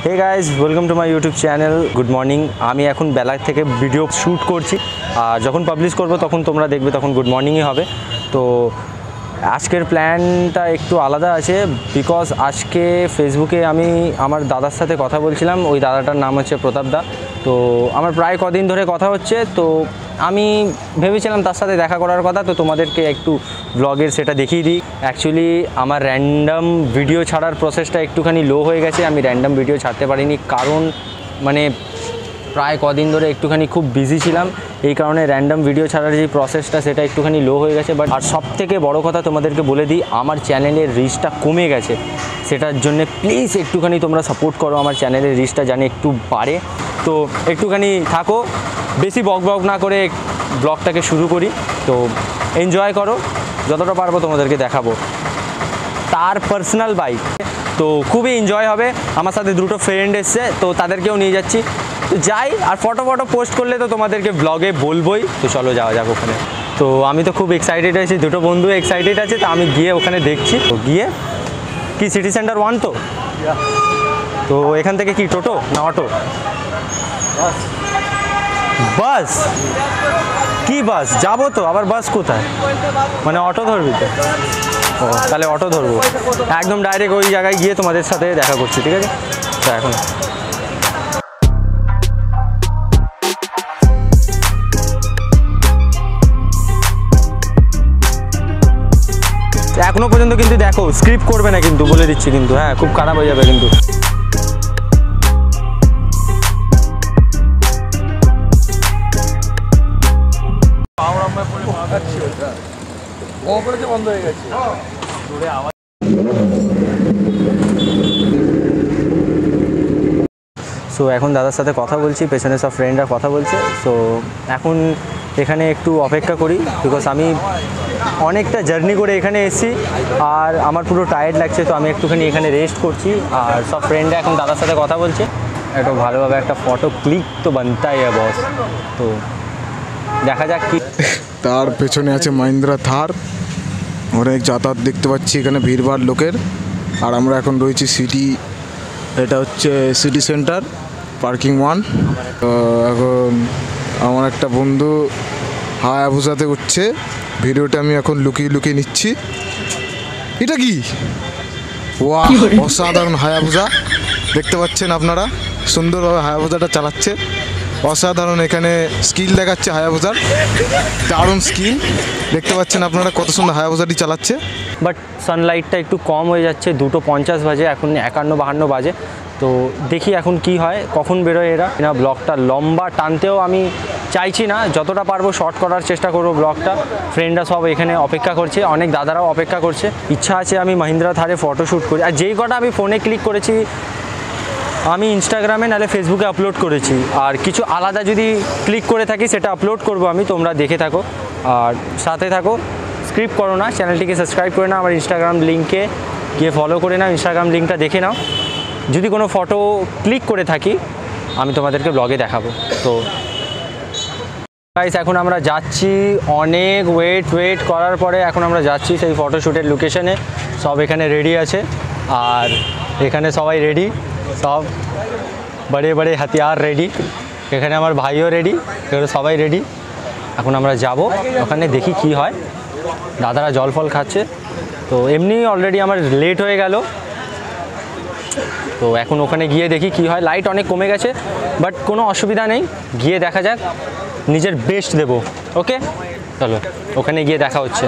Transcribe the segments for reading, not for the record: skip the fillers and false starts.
Hey guys welcome to my YouTube channel good morning আমি এখন বেলা থেকে ভিডিও শ্যুট করছি আর যখন পাবলিশ করব তখন তোমরা দেখবে তখন গুড মর্নিংই হবে। তো আজকের প্ল্যানটা একটু আলাদা আছে বিকজ আজকে ফেসবুকে আমি আমার দাদার সাথে কথা বলছিলাম, ওই দাদাটার নাম হচ্ছে প্রতাপ দা। তো আমার প্রায় কদিন ধরে কথা হচ্ছে, তো আমি ভেবেছিলাম তার সাথে দেখা করার কথা, তো তোমাদেরকে একটু ব্লগের সেটা দেখিয়ে দিই। অ্যাকচুয়ালি আমার র্যান্ডাম ভিডিও ছাড়ার প্রসেসটা একটুখানি লো হয়ে গেছে, আমি র্যান্ডাম ভিডিও ছাড়তে পারিনি কারণ মানে প্রায় কদিন ধরে একটুখানি খুব বিজি ছিলাম, এই কারণে র্যান্ডাম ভিডিও ছাড়ার যে প্রসেসটা সেটা একটুখানি লো হয়ে গেছে। বাট আর সবথেকে বড় কথা তোমাদেরকে বলে দিই, আমার চ্যানেলের রিচটা কমে গেছে, সেটার জন্য প্লিজ একটুখানি তোমরা সাপোর্ট করো, আমার চ্যানেলের রিচটা জানি একটু বাড়ে। তো একটুখানি থাকো, বেশি বক না করে ব্লগটাকে শুরু করি। তো এনজয় করো, যতটা পারবো তোমাদেরকে দেখাবো। তার পার্সোনাল বাইক, তো খুবই এনজয় হবে। আমার সাথে দুটো ফ্রেন্ড এসছে, তো তাদেরকেও নিয়ে যাচ্ছি। তো যাই, আর ফটো পোস্ট করলে তো তোমাদেরকে ব্লগে বলবোই। তো চলো যাওয়া যাক ওখানে। তো আমি তো খুব এক্সাইটেড আছি, দুটো বন্ধু এক্সাইটেড আছে, তো আমি গিয়ে ওখানে দেখছি। তো গিয়ে কি সিটি সেন্টার 1 তো এখান থেকে কি টোটো না অটো? বাস? কি বাস? যাবো তো, আবার বাস কোথায়? মানে অটো ধরবি তো? ও তাহলে অটো ধরবো, একদম ডাইরেক্ট ওই জায়গায় গিয়ে তোমাদের সাথে দেখা করছি, ঠিক আছে? তো এখন এখনো পর্যন্ত কিন্তু দেখো স্ক্রিপ্ট করবে না কিন্তু, বলে দিচ্ছি কিন্তু, হ্যাঁ খুব খারাপ হয়ে যাবে কিন্তু। বন্ধ হয়ে গেছে। সো এখন দাদার সাথে কথা বলছি, পেছনে সব ফ্রেন্ডরা কথা বলছে। সো এখন এখানে একটু অপেক্ষা করি বিকজ আমি অনেকটা জার্নি করে এখানে এসেছি আর আমার পুরো টায়ার্ড লাগছে, তো আমি একটুখানি এখানে রেস্ট করছি। আর সব ফ্রেন্ডরা এখন দাদার সাথে কথা বলছে, একটু ভালোভাবে একটা ফটো ক্লিক তো বানতাই বস। তো দেখা যাক কি। তার পেছনে আছে মহিন্দ্রা থার, অনেক যাতায়াত দেখতে পাচ্ছি এখানে, ভিড়ভাড় লোকের। আর আমরা এখন রয়েছি সিটি, এটা হচ্ছে সিটি সেন্টার পার্কিং 1। তো এখন আমার একটা বন্ধু হায়াবুসাতে উঠছে, ভিডিওটা আমি এখন লুকিয়ে নিচ্ছি। এটা কি ওয়াও, অসাধারণ হায়াবুসা দেখতে পাচ্ছেন আপনারা, সুন্দরভাবে হায়াবুসাটা চালাচ্ছে, অসাধারণ। এখানে স্কিল দেখাচ্ছে হায়াবুসার, দারুণ স্কিল দেখতে পাচ্ছেন আপনারা, কত সুন্দর হায়াবুসাটি চালাচ্ছে। বাট সানলাইটটা একটু কম হয়ে যাচ্ছে, 2:50 বাজে, এখন 51-52 বাজে। তো দেখি এখন কি হয়, কখন বেরোয় এরা না। ব্লগটা লম্বা টানতেও আমি চাইছি না, যতটা পারবো শর্ট করার চেষ্টা করবো ব্লগটা। ফ্রেন্ডরা সব এখানে অপেক্ষা করছে, অনেক দাদারাও অপেক্ষা করছে। ইচ্ছা আছে আমি মহিন্দ্রা থারে ফটোশ্যুট করি, আর যেই কটা আমি ফোনে ক্লিক করেছি আমি ইনস্টাগ্রামে নাহলে ফেসবুকে আপলোড করেছি, আর কিছু আলাদা যদি ক্লিক করে থাকি সেটা আপলোড করব আমি, তোমরা দেখে থাকো আর সাথে থাকো, স্ক্রিপ্ট করো না, চ্যানেলটিকে সাবস্ক্রাইব করে নাও, আমার ইনস্টাগ্রাম লিঙ্কে গিয়ে ফলো করে নাও, ইনস্টাগ্রাম লিঙ্কটা দেখে নাও। যদি কোনো ফটো ক্লিক করে থাকি আমি তোমাদেরকে ব্লগে দেখাবো। তো গাইস এখন আমরা যাচ্ছি, অনেক ওয়েট করার পরে এখন আমরা যাচ্ছি সেই ফটোশ্যুটের লোকেশনে। সব এখানে রেডি আছে, আর এখানে সবাই রেডি, সব বড়ে হাতিয়ার রেডি, এখানে আমার ভাইও রেডি, এখানে সবাই রেডি। এখন আমরা যাব ওখানে, দেখি কি হয়। দাদারা জল ফল খাচ্ছে, তো এমনি অলরেডি আমার লেট হয়ে গেল। তো এখন ওখানে গিয়ে দেখি কি হয়। লাইট অনেক কমে গেছে, বাট কোনো অসুবিধা নেই, গিয়ে দেখা যাক, নিজের বেস্ট দেবো। ওকে চলো ওখানে গিয়ে দেখা হচ্ছে।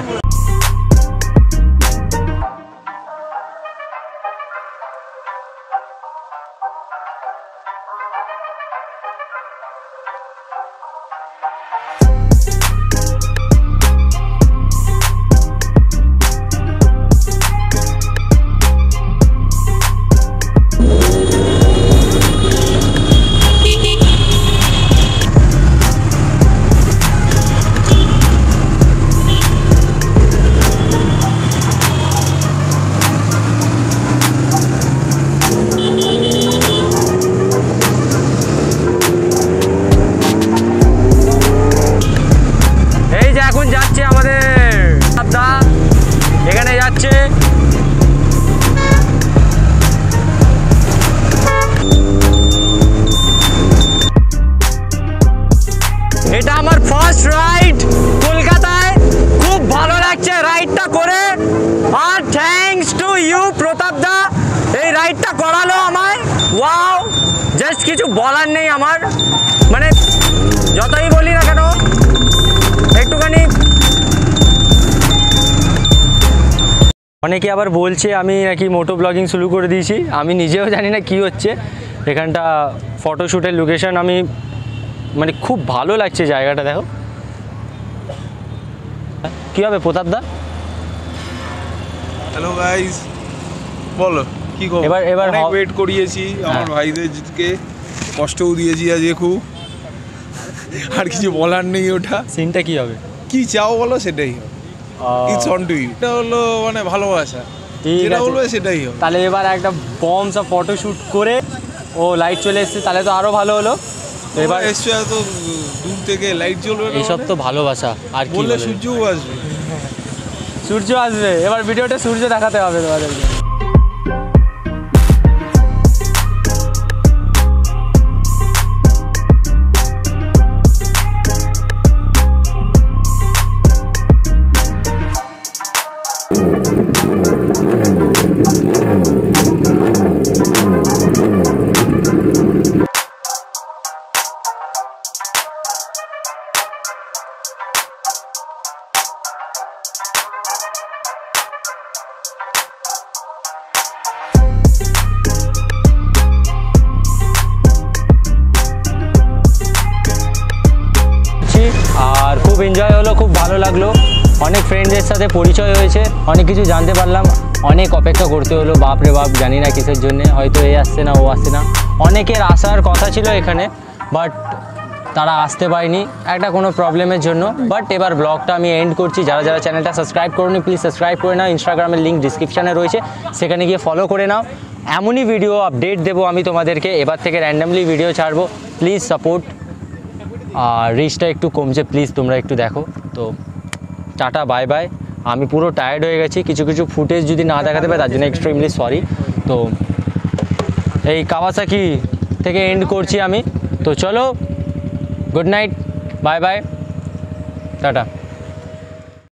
হলো আমার, ওয়াও, জাস্ট কিছু বলার নেই আমার, মানে যতই বলি না কেন একটুখানি। অনেকে আবার বলছে আমি নাকি মোটো ব্লগিং শুরু করে দিয়েছি, আমি নিজেও জানি না কি হচ্ছে। এখানটা ফটোশ্যুটের লোকেশন, আমি মানে খুব ভালো লাগছে জায়গাটা, দেখো কী হবে প্রতাপদা। হ্যালো গাইস, বলো কি খবর? এবার অনেক ওয়েট করিয়েছি আমার ভাইদেরকে, কষ্টও দিয়েছি আজকে খুব, আর কিছু বলার নেই। ওটা সিনটা কি হবে, কি চাও বলো সেটাই হবে, ইটস অন টু ইউ। এটা হলো মানে ভালোবাসা, যেটা বলবে সেটাই হবে। তাহলে এবার একটা বম্ব সব ফটোশ্যুট করে, ও লাইট চলে এসছে, তাহলে তো আরও ভালো হলো। তো এবার এসছো এত দূর থেকে, লাইট জ্বলবে না এইসব তো ভালোবাসা, আর কি বললে বলবে? সূর্যও আসবে। সূর্য আসবে, এবার ভিডিওটা সূর্য দেখাতে হবে তোমাদেরকে। আর খুব এনজয় হলো, খুব ভালো লাগলো, অনেক ফ্রেন্ডদের সাথে পরিচয় হয়েছে, অনেক কিছু জানতে পারলাম। অনেক অপেক্ষা করতে হলো, বাপরে বাপ, জানি না কিসের জন্য, হয়তো এ আসছে না ও আসছে না। অনেকের আসার কথা ছিল এখানে, বাট তারা আসতে পারেনি একটা কোনো প্রবলেমের জন্য। বাট এবার ব্লগটা আমি এন্ড করছি। যারা যারা চ্যানেলটা সাবস্ক্রাইব করোনি প্লিজ সাবস্ক্রাইব করে নাও, ইনস্টাগ্রামের লিঙ্ক ডিসক্রিপশানে রয়েছে, সেখানে গিয়ে ফলো করে নাও। এমনই ভিডিও আপডেট দেবো আমি তোমাদেরকে, এবার থেকে র্যান্ডামলি ভিডিও ছাড়বো, প্লিজ সাপোর্ট। আর রিচটা একটু কমছে, প্লিজ তোমরা একটু দেখো। তো টাটা, বাই বাই। আমি পুরো টায়ার্ড হয়ে গেছি, কিছু কিছু ফুটেজ যদি না দেখাতে পারে তার জন্য এক্সট্রিমলি সরি। তো এই কাওয়াসাকি থেকে এন্ড করছি আমি। তো চলো, good night, bye bye, tata.